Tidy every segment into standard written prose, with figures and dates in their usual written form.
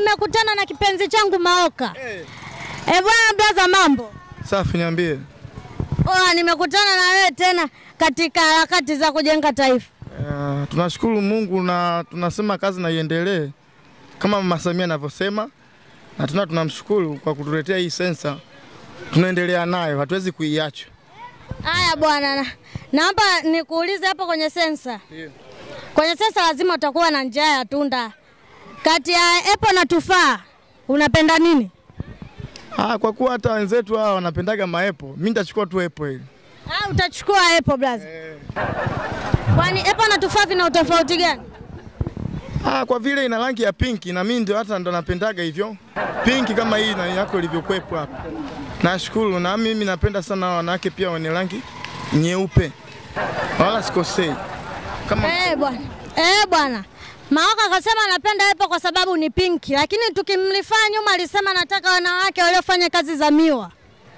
nimekutana na kipenzi changu Maoka. Bwana blaza, mambo? Safi, niambie. Nimekutana na wewe tena katika harakati za kujenga taifa. Tunashukuru Mungu na tunasema kazi na iendelee kama Mama Samia anavyosema, na tunamshukuru kwa kutuletea hii sensa. Tunaendelea nayo, hatuwezi kuiacha. Haya bwana, naomba nikuulize hapo kwenye sensa. Ndio. Kwenye sensa lazima utakuwa na njia ya tunda. Kati ya apple na tufaa, unapenda nini? Kwa kuwa hata wenzetu hao wanapendaga maepo, mimi nitachukua tu apple hili. Utachukua apple blaza. Kwani apple na tufaa vina utofauti gani? Kwa vile ina rangi ya pinki na mimi ndio hata ndo napendaga hivyo. Pinki kama hii na yako ilivyokuepo hapa. Nashukuru, na mimi napenda sana wanawake pia wenye rangi nyeupe. Wala sikosei. Kama bwana. Maoka akasema anapenda apple kwa sababu ni pinki, lakini tukimlifanya nyuma alisema anataka wanawake waliofanya kazi za miwa.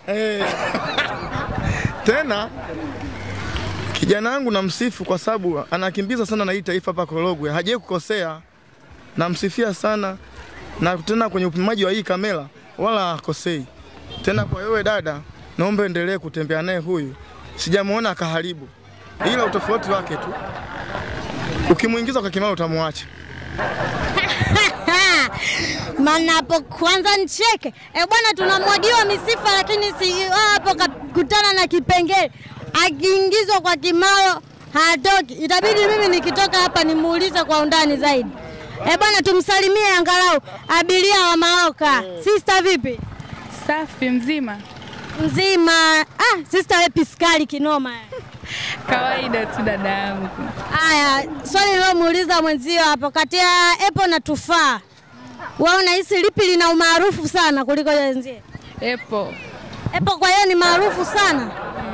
Tena kijana wangu namsifu kwa sababu anakimbiza sana na hii taifa hapa Korogwe. Hajawahi kukosea. Namsifia sana. Na tena kwenye upimaji wa hii kamera wala hakosei. Tena kwa wewe dada, naomba endelee kutembea naye huyu. Sijamuona akaharibu. Ila utofauti wake tu. Ukimuingiza kwa kimara utamwacha. Maana hapo kwanza nicheke. Bwana, tunamwagiwa misifa lakini si hapo kutana na kipengele. Akiingizwa kwa kimaro hatoki. Itabidi mimi nikitoka hapa nimuulize kwa undani zaidi. Bwana, tumsalimie angalau Abilia wa Maoka. Sister vipi? Safi, mzima. Mzima. Sister wewe piskali kinoma. Kawaida tu dada yangu. Haya, swali leo muuliza mwenzio hapo, kati ya apple na tufaa, wewe unahisi lipi lina umaarufu sana kuliko wenzie? Apple. Apple kwa hiyo ni maarufu sana?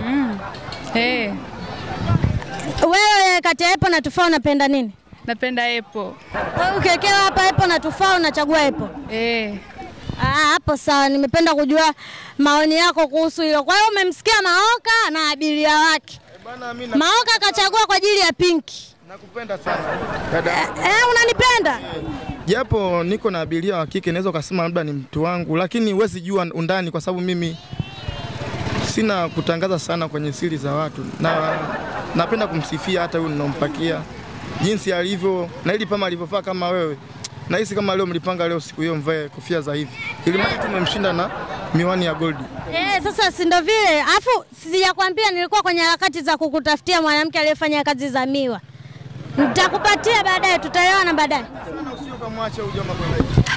Wewe kati ya apple na tufaa unapenda nini? Napenda apple. Wewe ukiwekewa hapa apple na tufaa unachagua apple? Hapo sawa, nimependa kujua maoni yako kuhusu hilo. Kwa hiyo umemsikia Maoka na Abilia wake. Maoka kachagua kwa ajili ya pinki. Nakupenda sana dada. Unanipenda? Japo niko na Abilia wa kike, naweza kusema labda ni mtu wangu, lakini huwezi jua undani kwa sababu mimi sina kutangaza sana kwenye siri za watu. Na napenda kumsifia hata huyu ninampakia jinsi alivyo na ili pama alivyofaa kama wewe. Nahisi kama leo mlipanga leo siku hiyo mvae kofia za hivi. Ili mimi tumemshinda na miwani ya gold. Sasa si ndio vile. Afu sijakwambia nilikuwa kwenye harakati za kukutafutia mwanamke aliyefanya kazi za miwa. Nitakupatia baadaye, tutaelewana baadaye. Sana usio kamwacha ujoma kwa